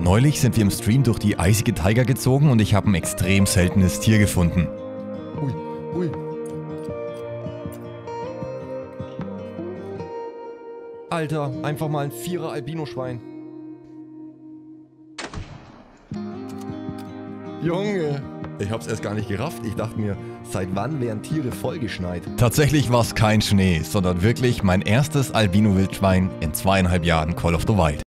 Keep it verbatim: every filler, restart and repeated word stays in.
Neulich sind wir im Stream durch die eisige Taiga gezogen und ich habe ein extrem seltenes Tier gefunden. Ui, ui. Alter, einfach mal ein Vierer Albino-Schwein. Junge, ich hab's erst gar nicht gerafft. Ich dachte mir, seit wann wären Tiere vollgeschneit? Tatsächlich war es kein Schnee, sondern wirklich mein erstes Albino-Wildschwein in zweieinhalb Jahren Call of the Wild.